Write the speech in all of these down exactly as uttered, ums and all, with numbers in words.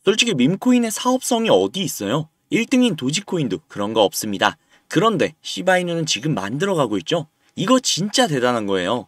솔직히 밈코인의 사업성이 어디 있어요? 일 등인 도지코인도 그런 거 없습니다. 그런데 시바이누는 지금 만들어가고 있죠? 이거 진짜 대단한 거예요.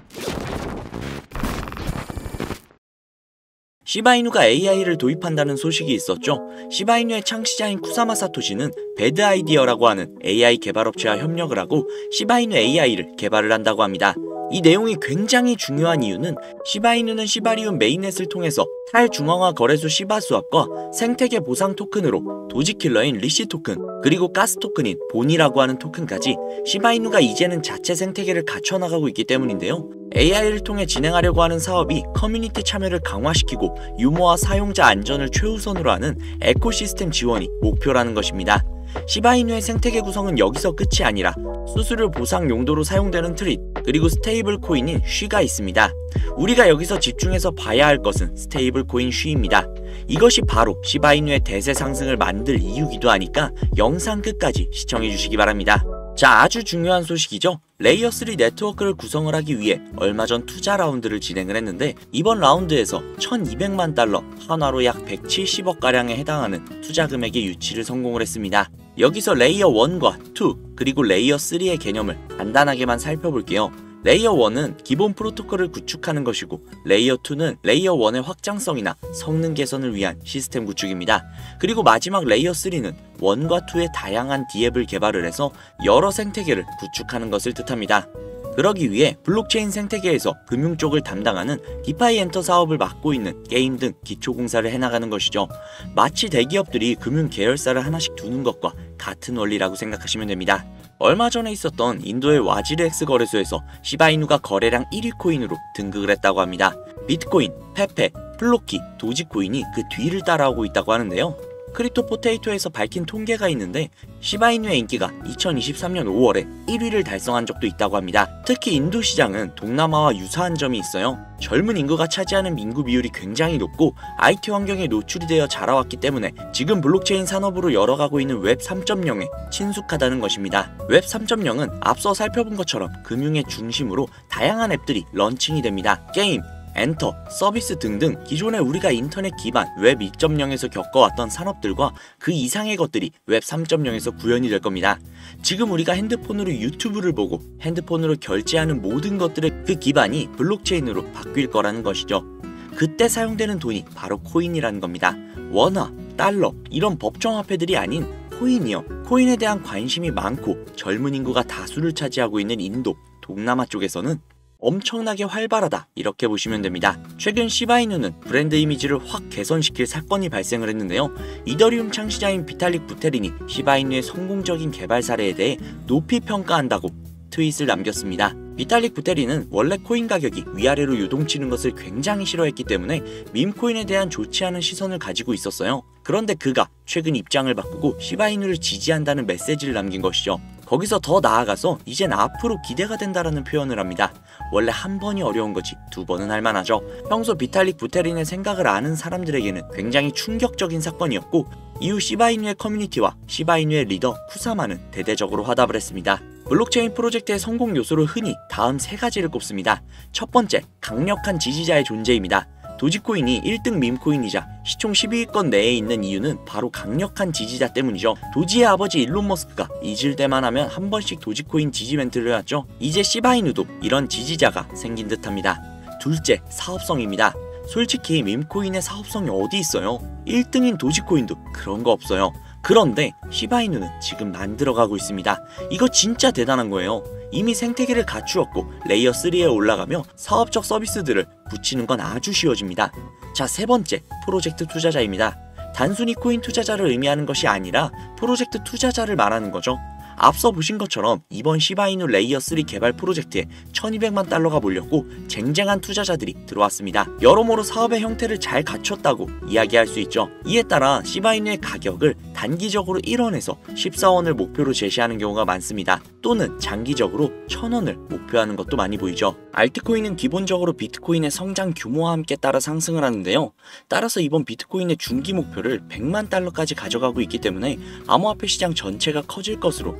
시바이누가 에이아이를 도입한다는 소식이 있었죠. 시바이누의 창시자인 쿠사마 사토시는 배드 아이디어라고 하는 에이아이 개발업체와 협력을 하고 시바이누 에이아이를 개발을 한다고 합니다. 이 내용이 굉장히 중요한 이유는 시바이누는 시바리움 메인넷을 통해서 탈중앙화 거래소 시바 수합과 생태계 보상 토큰으로 도지킬러인 리시 토큰, 그리고 가스 토큰인 본이라고 하는 토큰까지 시바이누가 이제는 자체 생태계를 갖춰나가고 있기 때문인데요. 에이아이를 통해 진행하려고 하는 사업이 커뮤니티 참여를 강화시키고 유머와 사용자 안전을 최우선으로 하는 에코시스템 지원이 목표라는 것입니다. 시바이누의 생태계 구성은 여기서 끝이 아니라 수수료 보상 용도로 사용되는 트릿, 그리고 스테이블 코인인 쉬가 있습니다. 우리가 여기서 집중해서 봐야 할 것은 스테이블 코인 쉬입니다. 이것이 바로 시바이누의 대세 상승을 만들 이유기도 하니까 영상 끝까지 시청해 주시기 바랍니다. 자, 아주 중요한 소식이죠. 레이어 쓰리 네트워크를 구성을 하기 위해 얼마 전 투자 라운드를 진행을 했는데 이번 라운드에서 천이백만 달러, 한화로 약 백칠십억 가량에 해당하는 투자 금액의 유치를 성공을 했습니다. 여기서 레이어 원과 투, 그리고 레이어 쓰리의 개념을 간단하게만 살펴볼게요. 레이어 원은 기본 프로토콜을 구축하는 것이고 레이어 투는 레이어 원의 확장성이나 성능 개선을 위한 시스템 구축입니다. 그리고 마지막 레이어 쓰리는 원과 투의 다양한 디앱을 개발을 해서 여러 생태계를 구축하는 것을 뜻합니다. 그러기 위해 블록체인 생태계에서 금융 쪽을 담당하는 디파이 엔터 사업을 맡고 있는 게임 등 기초공사를 해나가는 것이죠. 마치 대기업들이 금융 계열사를 하나씩 두는 것과 같은 원리라고 생각하시면 됩니다. 얼마 전에 있었던 인도의 와지르엑스 거래소에서 시바이누가 거래량 일 위 코인으로 등극을 했다고 합니다. 비트코인, 페페, 플로키, 도지코인이 그 뒤를 따라오고 있다고 하는데요. 크립토 포테이토에서 밝힌 통계가 있는데 시바이누의 인기가 이천이십삼 년 오월에 일 위를 달성한 적도 있다고 합니다. 특히 인도 시장은 동남아와 유사한 점이 있어요. 젊은 인구가 차지하는 인구 비율이 굉장히 높고 아이티 환경에 노출이 되어 자라왔기 때문에 지금 블록체인 산업으로 열어가고 있는 웹 삼 점 영에 친숙하다는 것입니다. 웹 삼 점 영은 앞서 살펴본 것처럼 금융의 중심으로 다양한 앱들이 런칭이 됩니다. 게임, 엔터, 서비스 등등 기존에 우리가 인터넷 기반 웹 이 점 영에서 겪어왔던 산업들과 그 이상의 것들이 웹 삼 점 영에서 구현이 될 겁니다. 지금 우리가 핸드폰으로 유튜브를 보고 핸드폰으로 결제하는 모든 것들의 그 기반이 블록체인으로 바뀔 거라는 것이죠. 그때 사용되는 돈이 바로 코인이라는 겁니다. 원화, 달러 이런 법정화폐들이 아닌 코인이요. 코인에 대한 관심이 많고 젊은 인구가 다수를 차지하고 있는 인도, 동남아 쪽에서는 엄청나게 활발하다 이렇게 보시면 됩니다. 최근 시바이누는 브랜드 이미지를 확 개선시킬 사건이 발생을 했는데요. 이더리움 창시자인 비탈릭 부테린이 시바이누의 성공적인 개발 사례에 대해 높이 평가한다고 트윗을 남겼습니다. 비탈릭 부테린은 원래 코인 가격이 위아래로 요동치는 것을 굉장히 싫어했기 때문에 밈코인에 대한 좋지 않은 시선을 가지고 있었어요. 그런데 그가 최근 입장을 바꾸고 시바이누를 지지한다는 메시지를 남긴 것이죠. 거기서 더 나아가서 이젠 앞으로 기대가 된다라는 표현을 합니다. 원래 한 번이 어려운 거지 두 번은 할만하죠. 평소 비탈릭 부테린의 생각을 아는 사람들에게는 굉장히 충격적인 사건이었고 이후 시바이누의 커뮤니티와 시바이누의 리더 쿠사마는 대대적으로 화답을 했습니다. 블록체인 프로젝트의 성공 요소로 흔히 다음 세 가지를 꼽습니다. 첫 번째, 강력한 지지자의 존재입니다. 도지코인이 일 등 밈코인이자 시총 십이 위권 내에 있는 이유는 바로 강력한 지지자 때문이죠. 도지의 아버지 일론 머스크가 잊을 때만 하면 한 번씩 도지코인 지지 멘트를 해왔죠. 이제 시바이누도 이런 지지자가 생긴 듯합니다. 둘째, 사업성입니다. 솔직히 밈코인의 사업성이 어디 있어요? 일 등인 도지코인도 그런 거 없어요. 그런데 시바이누는 지금 만들어가고 있습니다. 이거 진짜 대단한 거예요. 이미 생태계를 갖추었고 레이어 쓰리에 올라가며 사업적 서비스들을 붙이는 건 아주 쉬워집니다. 자, 세 번째, 프로젝트 투자자입니다. 단순히 코인 투자자를 의미하는 것이 아니라 프로젝트 투자자를 말하는 거죠. 앞서 보신 것처럼 이번 시바이누 레이어 쓰리 개발 프로젝트에 천이백만 달러가 몰렸고 쟁쟁한 투자자들이 들어왔습니다. 여러모로 사업의 형태를 잘 갖췄다고 이야기할 수 있죠. 이에 따라 시바이누의 가격을 단기적으로 일 원에서 십사 원을 목표로 제시하는 경우가 많습니다. 또는 장기적으로 천 원을 목표하는 것도 많이 보이죠. 알트코인은 기본적으로 비트코인의 성장 규모와 함께 따라 상승을 하는데요. 따라서 이번 비트코인의 중기 목표를 백만 달러까지 가져가고 있기 때문에 암호화폐 시장 전체가 커질 것으로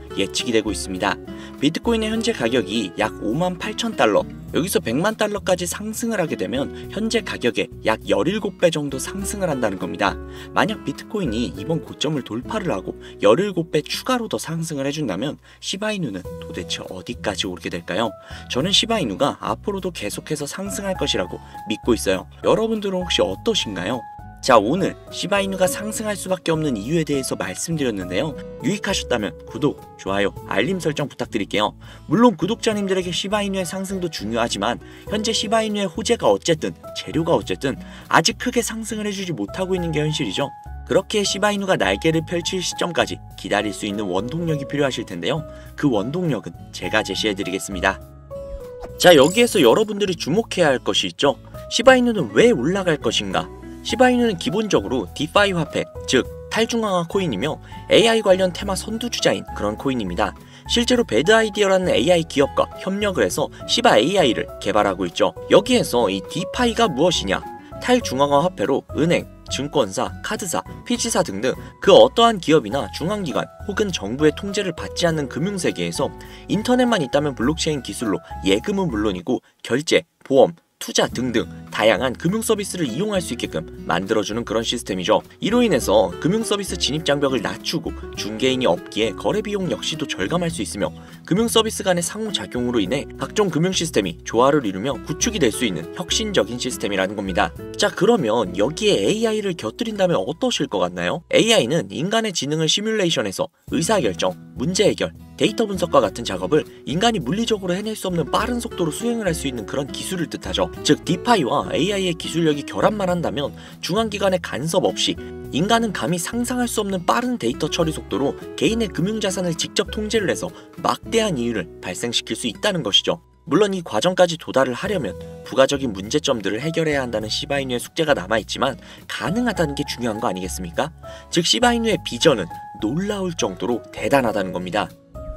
예측이 되고 있습니다. 비트코인의 현재 가격이 약 오만 팔천 달러, 여기서 백만 달러까지 상승을 하게 되면 현재 가격의 약 열일곱 배 정도 상승을 한다는 겁니다. 만약 비트코인이 이번 고점을 돌파를 하고 열일곱 배 추가로 더 상승을 해준다면 시바이누는 도대체 어디까지 오르게 될까요? 저는 시바이누가 앞으로도 계속해서 상승할 것이라고 믿고 있어요. 여러분들은 혹시 어떠신가요? 자, 오늘 시바이누가 상승할 수밖에 없는 이유에 대해서 말씀드렸는데요. 유익하셨다면 구독, 좋아요, 알림 설정 부탁드릴게요. 물론 구독자님들에게 시바이누의 상승도 중요하지만 현재 시바이누의 호재가 어쨌든, 재료가 어쨌든 아직 크게 상승을 해주지 못하고 있는 게 현실이죠. 그렇게 시바이누가 날개를 펼칠 시점까지 기다릴 수 있는 원동력이 필요하실 텐데요. 그 원동력은 제가 제시해드리겠습니다. 자, 여기에서 여러분들이 주목해야 할 것이 있죠. 시바이누는 왜 올라갈 것인가? 시바이누는 기본적으로 디파이 화폐, 즉 탈중앙화 코인이며 에이아이 관련 테마 선두주자인 그런 코인입니다. 실제로 배드아이디어라는 에이아이 기업과 협력을 해서 시바 에이아이를 개발하고 있죠. 여기에서 이 디파이가 무엇이냐? 탈중앙화 화폐로 은행, 증권사, 카드사, 피지사 등등 그 어떠한 기업이나 중앙기관 혹은 정부의 통제를 받지 않는 금융세계에서 인터넷만 있다면 블록체인 기술로 예금은 물론이고 결제, 보험, 투자 등등 다양한 금융 서비스를 이용할 수 있게끔 만들어주는 그런 시스템이죠. 이로 인해서 금융 서비스 진입 장벽을 낮추고 중개인이 없기에 거래 비용 역시도 절감할 수 있으며 금융 서비스 간의 상호작용으로 인해 각종 금융 시스템이 조화를 이루며 구축이 될 수 있는 혁신적인 시스템이라는 겁니다. 자, 그러면 여기에 에이아이를 곁들인다면 어떠실 것 같나요? 에이아이는 인간의 지능을 시뮬레이션해서 의사결정, 문제 해결, 데이터 분석과 같은 작업을 인간이 물리적으로 해낼 수 없는 빠른 속도로 수행을 할 수 있는 그런 기술을 뜻하죠. 즉 디파이와 에이아이의 기술력이 결합만 한다면 중앙기관의 간섭 없이 인간은 감히 상상할 수 없는 빠른 데이터 처리 속도로 개인의 금융자산을 직접 통제를 해서 막대한 이윤을 발생시킬 수 있다는 것이죠. 물론 이 과정까지 도달을 하려면 부가적인 문제점들을 해결해야 한다는 시바이누의 숙제가 남아있지만 가능하다는 게 중요한 거 아니겠습니까? 즉 시바이누의 비전은 놀라울 정도로 대단하다는 겁니다.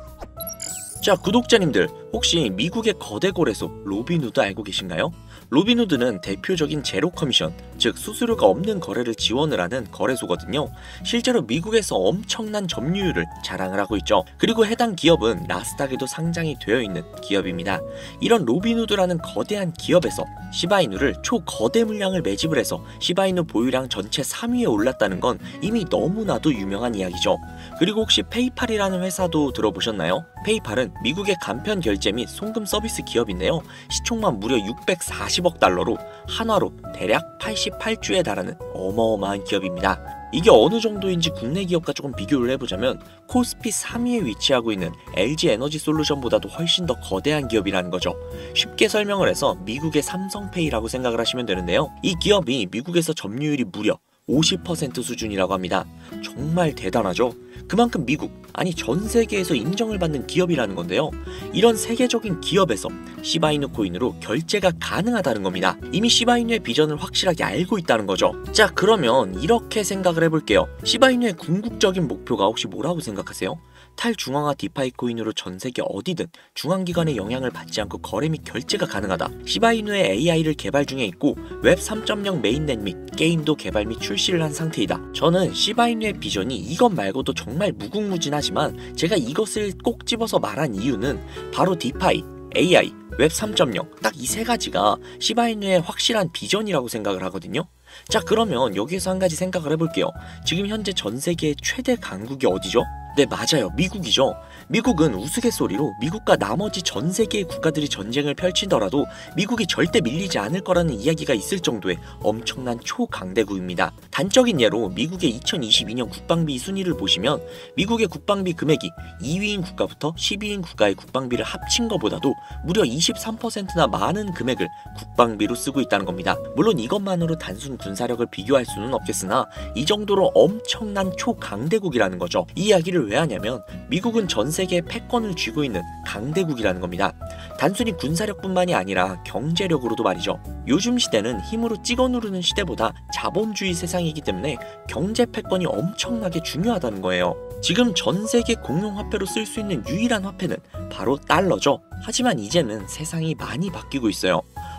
자, 구독자님들 혹시 미국의 거대 거래소 로빈후드 알고 계신가요? 로빈후드는 대표적인 제로 커미션, 즉 수수료가 없는 거래를 지원을 하는 거래소거든요. 실제로 미국에서 엄청난 점유율을 자랑을 하고 있죠. 그리고 해당 기업은 나스닥에도 상장이 되어 있는 기업입니다. 이런 로빈후드라는 거대한 기업에서 시바이누를 초거대 물량을 매집을 해서 시바이누 보유량 전체 삼 위에 올랐다는 건 이미 너무나도 유명한 이야기죠. 그리고 혹시 페이팔이라는 회사도 들어보셨나요? 페이팔은 미국의 간편 결제 및 송금 서비스 기업인데요. 시총만 무려 육백사십억 달러로 한화로 대략 팔십팔 주에 달하는 어마어마한 기업입니다. 이게 어느 정도인지 국내 기업과 조금 비교를 해보자면 코스피 삼 위에 위치하고 있는 엘지 에너지 솔루션보다도 훨씬 더 거대한 기업이라는 거죠. 쉽게 설명을 해서 미국의 삼성페이라고 생각을 하시면 되는데요. 이 기업이 미국에서 점유율이 무려 오십 퍼센트 수준이라고 합니다. 정말 대단하죠? 그만큼 미국, 아니 전 세계에서 인정을 받는 기업이라는 건데요. 이런 세계적인 기업에서 시바이누 코인으로 결제가 가능하다는 겁니다. 이미 시바이누의 비전을 확실하게 알고 있다는 거죠. 자, 그러면 이렇게 생각을 해볼게요. 시바이누의 궁극적인 목표가 혹시 뭐라고 생각하세요? 탈중앙화 디파이 코인으로 전 세계 어디든 중앙기관의 영향을 받지 않고 거래 및 결제가 가능하다. 시바이누의 에이아이를 개발 중에 있고 웹 삼 점 영 메인넷 및 게임도 개발 및 출시를 한 상태이다. 저는 시바이누의 비전이 이것 말고도 정말 무궁무진하지만 제가 이것을 꼭 집어서 말한 이유는 바로 디파이, 에이아이, 웹 삼 점 영 딱 이 세 가지가 시바이누의 확실한 비전이라고 생각을 하거든요. 자, 그러면 여기에서 한 가지 생각을 해볼게요. 지금 현재 전 세계의 최대 강국이 어디죠? 네, 맞아요. 미국이죠. 미국은 우스갯소리로 미국과 나머지 전 세계의 국가들이 전쟁을 펼치더라도 미국이 절대 밀리지 않을 거라는 이야기가 있을 정도의 엄청난 초강대국입니다. 단적인 예로 미국의 이천이십이 년 국방비 순위를 보시면 미국의 국방비 금액이 이 위인 국가부터 십 위인 국가의 국방비를 합친 것보다도 무려 이십삼 퍼센트나 많은 금액을 국방비로 쓰고 있다는 겁니다. 물론 이것만으로 단순 군사력을 비교할 수는 없겠으나 이 정도로 엄청난 초강대국이라는 거죠. 이 이야기를 왜 하냐면 미국은 전 세계의 패권을 쥐고 있는 강대국이라는 겁니다. 단순히 군사력뿐만이 아니라 경제력으로도 말이죠. 요즘 시대는 힘으로 찍어 누르는 시대보다 자본주의 세상이기 때문에 경제 패권이 엄청나게 중요하다는 거예요. 지금 전 세계 공용화폐로 쓸 수 있는 유일한 화폐는 바로 달러죠. 하지만 이제는 세상이 많이 바뀌고 있어요.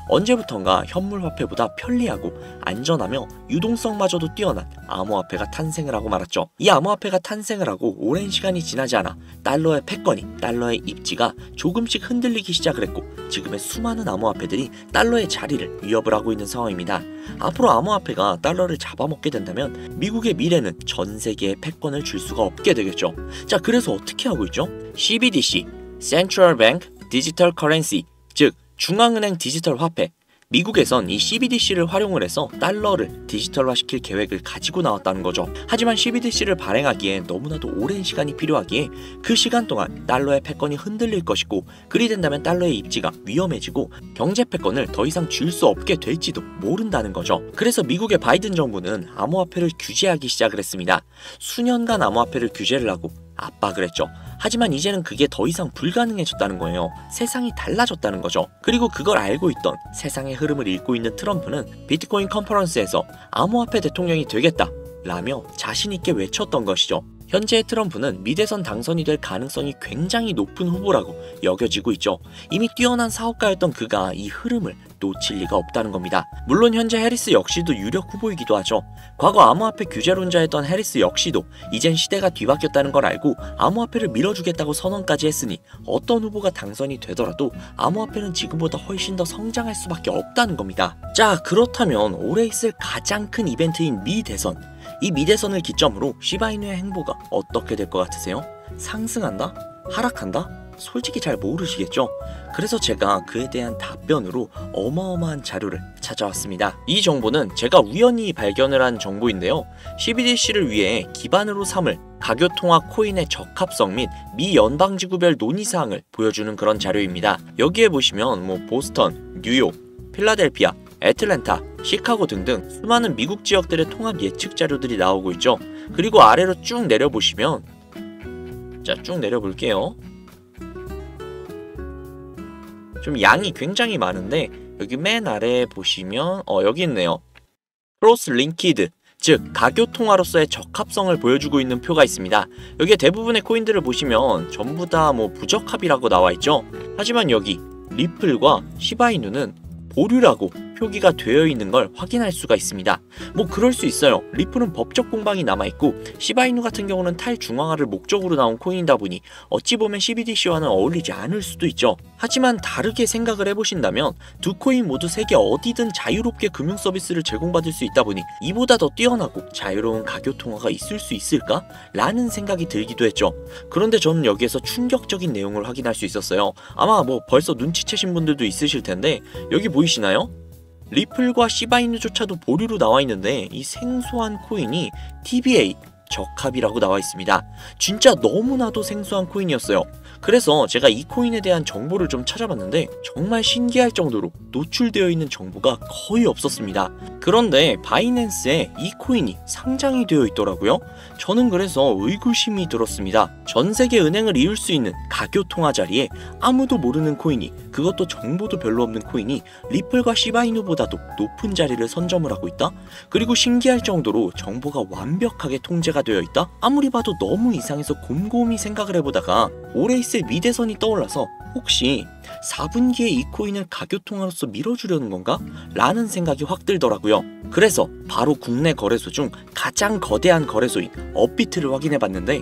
언제부턴가 현물화폐보다 편리하고 안전하며 유동성마저도 뛰어난 암호화폐가 탄생을 하고 말았죠. 이 암호화폐가 탄생을 하고 오랜 시간이 지나지 않아 달러의 패권이, 달러의 입지가 조금씩 흔들리기 시작을 했고 지금의 수많은 암호화폐들이 달러의 자리를 위협을 하고 있는 상황입니다. 앞으로 암호화폐가 달러를 잡아먹게 된다면 미국의 미래는 전 세계에 패권을 줄 수가 없게 되겠죠. 자, 그래서 어떻게 하고 있죠? 씨비디씨, Central Bank Digital Currency, 즉 중앙은행 디지털 화폐. 미국에선 이 씨비디씨를 활용을 해서 달러를 디지털화시킬 계획을 가지고 나왔다는 거죠. 하지만 씨비디씨를 발행하기에 너무나도 오랜 시간이 필요하기에 그 시간 동안 달러의 패권이 흔들릴 것이고 그리 된다면 달러의 입지가 위험해지고 경제 패권을 더 이상 줄 수 없게 될지도 모른다는 거죠. 그래서 미국의 바이든 정부는 암호화폐를 규제하기 시작을 했습니다. 수년간 암호화폐를 규제를 하고 압박을 했죠. 하지만 이제는 그게 더 이상 불가능해졌다는 거예요. 세상이 달라졌다는 거죠. 그리고 그걸 알고 있던 세상의 흐름을 읽고 있는 트럼프는 비트코인 컨퍼런스에서 암호화폐 대통령이 되겠다 라며 자신있게 외쳤던 것이죠. 현재의 트럼프는 미대선 당선이 될 가능성이 굉장히 높은 후보라고 여겨지고 있죠. 이미 뛰어난 사업가였던 그가 이 흐름을 놓칠 리가 없다는 겁니다. 물론 현재 해리스 역시도 유력 후보이기도 하죠. 과거 암호화폐 규제론자였던 해리스 역시도 이젠 시대가 뒤바뀌었다는 걸 알고 암호화폐를 밀어주겠다고 선언까지 했으니 어떤 후보가 당선이 되더라도 암호화폐는 지금보다 훨씬 더 성장할 수밖에 없다는 겁니다. 자, 그렇다면 올해 있을 가장 큰 이벤트인 미 대선, 이 미대선을 기점으로 시바이누의 행보가 어떻게 될 것 같으세요? 상승한다? 하락한다? 솔직히 잘 모르시겠죠? 그래서 제가 그에 대한 답변으로 어마어마한 자료를 찾아왔습니다. 이 정보는 제가 우연히 발견을 한 정보인데요. 씨비디씨를 위해 기반으로 삼을 가교통화 코인의 적합성 및 미 연방지구별 논의사항을 보여주는 그런 자료입니다. 여기에 보시면 뭐 보스턴, 뉴욕, 필라델피아, 애틀랜타, 시카고 등등 수많은 미국 지역들의 통합 예측 자료들이 나오고 있죠. 그리고 아래로 쭉 내려보시면, 자, 쭉 내려볼게요. 좀 양이 굉장히 많은데 여기 맨 아래에 보시면 어 여기 있네요. 크로스 링키드, 즉 가교통화로서의 적합성을 보여주고 있는 표가 있습니다. 여기에 대부분의 코인들을 보시면 전부 다 뭐 부적합이라고 나와 있죠. 하지만 여기 리플과 시바이누는 보류라고 표기가 되어 있는 걸 확인할 수가 있습니다. 뭐 그럴 수 있어요. 리플은 법적 공방이 남아있고 시바이누 같은 경우는 탈중앙화를 목적으로 나온 코인이다 보니 어찌 보면 씨비디씨와는 어울리지 않을 수도 있죠. 하지만 다르게 생각을 해보신다면 두 코인 모두 세계 어디든 자유롭게 금융 서비스를 제공받을 수 있다 보니 이보다 더 뛰어나고 자유로운 가교통화가 있을 수 있을까? 라는 생각이 들기도 했죠. 그런데 저는 여기에서 충격적인 내용을 확인할 수 있었어요. 아마 뭐 벌써 눈치채신 분들도 있으실 텐데 여기 보이시나요? 리플과 시바이누조차도 보류로 나와 있는데 이 생소한 코인이 티비에이, 적합이라고 나와 있습니다. 진짜 너무나도 생소한 코인이었어요. 그래서 제가 이 코인에 대한 정보를 좀 찾아봤는데 정말 신기할 정도로 노출되어 있는 정보가 거의 없었습니다. 그런데 바이낸스에 이 코인이 상장이 되어 있더라고요. 저는 그래서 의구심이 들었습니다. 전 세계 은행을 이을 수 있는 가교통화 자리에 아무도 모르는 코인이, 그것도 정보도 별로 없는 코인이 리플과 시바이누보다도 높은 자리를 선점을 하고 있다? 그리고 신기할 정도로 정보가 완벽하게 통제가 되어 있다? 아무리 봐도 너무 이상해서 곰곰이 생각을 해보다가 올해 있을 미대선이 떠올라서 혹시 사 분기에 이 코인을 가교통화로서 밀어주려는 건가? 라는 생각이 확 들더라고요. 그래서 바로 국내 거래소 중 가장 거대한 거래소인 업비트를 확인해봤는데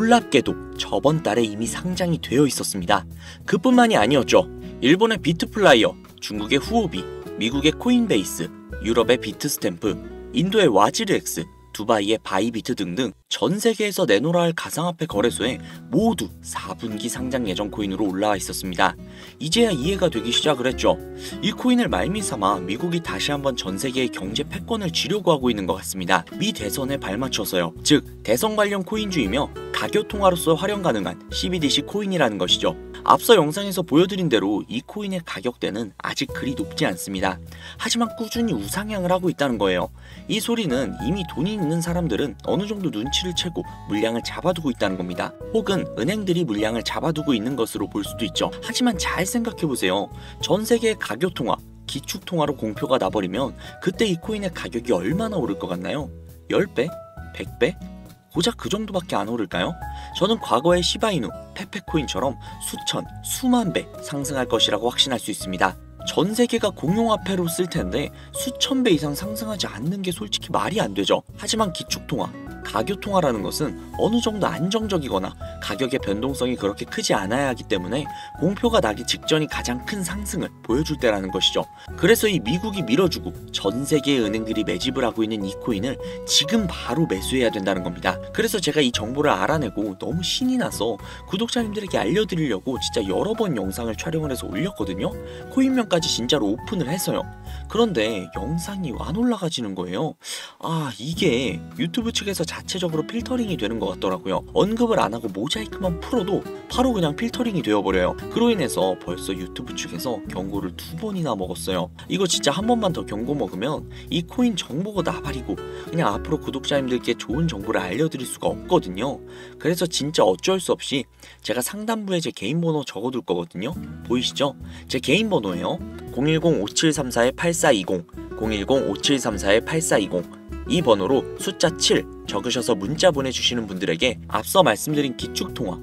놀랍게도 저번 달에 이미 상장이 되어 있었습니다. 그뿐만이 아니었죠. 일본의 비트플라이어, 중국의 후오비, 미국의 코인베이스, 유럽의 비트스탬프, 인도의 와지르엑스, 두바이의 바이비트 등등 전 세계에서 내놓으라 할 가상화폐 거래소에 모두 사 분기 상장 예정 코인으로 올라와 있었습니다. 이제야 이해가 되기 시작을 했죠. 이 코인을 말미삼아 미국이 다시 한번 전 세계의 경제 패권을 쥐려고 하고 있는 것 같습니다. 미 대선에 발맞춰서요. 즉 대선 관련 코인주이며 가교통화로서 활용 가능한 씨비디씨 코인이라는 것이죠. 앞서 영상에서 보여드린 대로 이 코인의 가격대는 아직 그리 높지 않습니다. 하지만 꾸준히 우상향을 하고 있다는 거예요. 이 소리는 이미 돈이 있는 사람들은 어느 정도 눈치를 채고 물량을 잡아두고 있다는 겁니다. 혹은 은행들이 물량을 잡아두고 있는 것으로 볼 수도 있죠. 하지만 잘 생각해보세요. 전 세계의 가교통화, 기축통화로 공표가 나버리면 그때 이 코인의 가격이 얼마나 오를 것 같나요? 십 배? 백 배? 고작 그 정도밖에 안 오를까요? 저는 과거의 시바이누, 페페코인처럼 수천, 수만 배 상승할 것이라고 확신할 수 있습니다. 전 세계가 공용화폐로 쓸 텐데 수천 배 이상 상승하지 않는 게 솔직히 말이 안 되죠. 하지만 기축통화, 가교통화라는 것은 어느 정도 안정적이거나 가격의 변동성이 그렇게 크지 않아야 하기 때문에 공표가 나기 직전이 가장 큰 상승을 보여줄 때라는 것이죠. 그래서 이 미국이 밀어주고 전 세계의 은행들이 매집을 하고 있는 이 코인을 지금 바로 매수해야 된다는 겁니다. 그래서 제가 이 정보를 알아내고 너무 신이 나서 구독자님들에게 알려드리려고 진짜 여러 번 영상을 촬영을 해서 올렸거든요. 코인명까지 진짜로 오픈을 해서요. 그런데 영상이 안 올라가지는 거예요. 아, 이게 유튜브 측에서 자체적으로 필터링이 되는 것 같더라고요. 언급을 안 하고 모자이크만 풀어도 바로 그냥 필터링이 되어버려요. 그로 인해서 벌써 유튜브 측에서 경고를 두 번이나 먹었어요. 이거 진짜 한 번만 더 경고 먹으면 이 코인 정보가 나발이고 그냥 앞으로 구독자님들께 좋은 정보를 알려드릴 수가 없거든요. 그래서 진짜 어쩔 수 없이 제가 상단부에 제 개인 번호 적어둘 거거든요. 보이시죠? 제 개인 번호예요. 공일공 오칠삼사 팔사이공 공일공 오칠삼사 팔사이공. 이 번호로 숫자 칠 적으셔서 문자 보내주시는 분들에게 앞서 말씀드린 기축통화,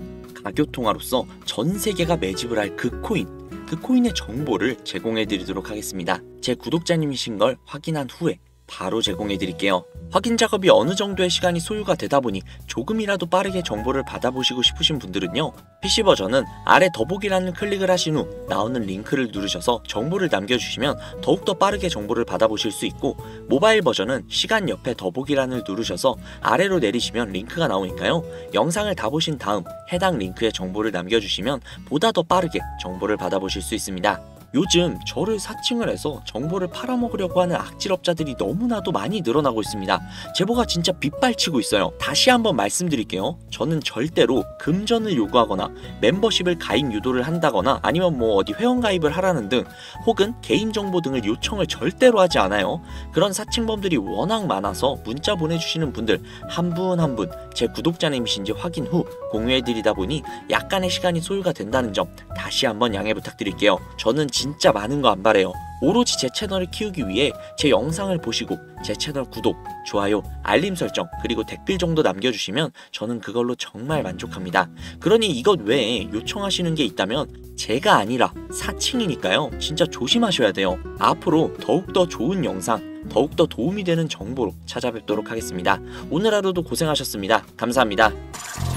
가교통화로서 전 세계가 매집을 할 그 코인, 그 코인의 정보를 제공해 드리도록 하겠습니다. 제 구독자님이신 걸 확인한 후에 바로 제공해 드릴게요. 확인 작업이 어느 정도의 시간이 소요가 되다 보니 조금이라도 빠르게 정보를 받아보시고 싶으신 분들은요, 피씨 버전은 아래 더보기란을 클릭을 하신 후 나오는 링크를 누르셔서 정보를 남겨주시면 더욱더 빠르게 정보를 받아보실 수 있고, 모바일 버전은 시간 옆에 더보기란을 누르셔서 아래로 내리시면 링크가 나오니까요, 영상을 다 보신 다음 해당 링크에 정보를 남겨주시면 보다 더 빠르게 정보를 받아보실 수 있습니다. 요즘 저를 사칭을 해서 정보를 팔아먹으려고 하는 악질업자들이 너무나도 많이 늘어나고 있습니다. 제보가 진짜 빗발치고 있어요. 다시 한번 말씀드릴게요. 저는 절대로 금전을 요구하거나 멤버십을 가입 유도를 한다거나 아니면 뭐 어디 회원가입을 하라는 등 혹은 개인정보 등을 요청을 절대로 하지 않아요. 그런 사칭범들이 워낙 많아서 문자 보내주시는 분들 한 분 한 분 제 구독자님이신지 확인 후 공유해드리다 보니 약간의 시간이 소요가 된다는 점 다시 한번 양해 부탁드릴게요. 저는 진짜 많은 거 안 바래요. 오로지 제 채널을 키우기 위해 제 영상을 보시고 제 채널 구독, 좋아요, 알림 설정 그리고 댓글 정도 남겨주시면 저는 그걸로 정말 만족합니다. 그러니 이것 외에 요청하시는 게 있다면 제가 아니라 사칭이니까요, 진짜 조심하셔야 돼요. 앞으로 더욱더 좋은 영상, 더욱더 도움이 되는 정보로 찾아뵙도록 하겠습니다. 오늘 하루도 고생하셨습니다. 감사합니다.